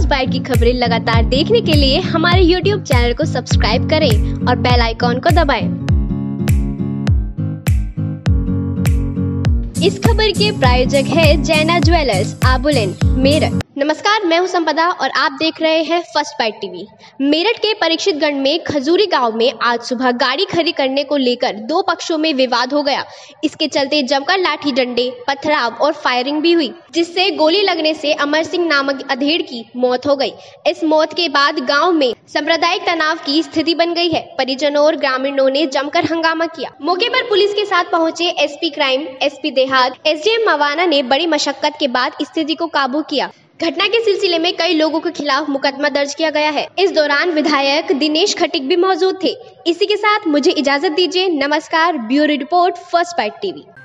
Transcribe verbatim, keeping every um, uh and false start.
First bite की खबरें लगातार देखने के लिए हमारे यूट्यूब चैनल को सब्सक्राइब करें और बेल आइकॉन को दबाएं। इस खबर के प्रायोजक है जैना ज्वेलर्स, आबुलेन, मेरठ। नमस्कार, मैं हूं संपदा और आप देख रहे हैं फर्स्ट बाइट टीवी। मेरठ के परीक्षित गंज में खजूरी गांव में आज सुबह गाड़ी खड़ी करने को लेकर दो पक्षों में विवाद हो गया। इसके चलते जमकर लाठी डंडे, पथराव और फायरिंग भी हुई, जिससे गोली लगने से अमर सिंह नामक अधेड़ की मौत हो गई। इस मौत के बाद गाँव में सांप्रदायिक तनाव की स्थिति बन गई है। परिजनों और ग्रामीणों ने जमकर हंगामा किया। मौके पर पुलिस के साथ पहुंचे एसपी क्राइम, एसपी देहात, एसडीएम मवाना ने बड़ी मशक्कत के बाद स्थिति को काबू किया। घटना के सिलसिले में कई लोगों के खिलाफ मुकदमा दर्ज किया गया है। इस दौरान विधायक दिनेश खटीक भी मौजूद थे। इसी के साथ मुझे इजाजत दीजिए। नमस्कार। Bureau report, first bite TV.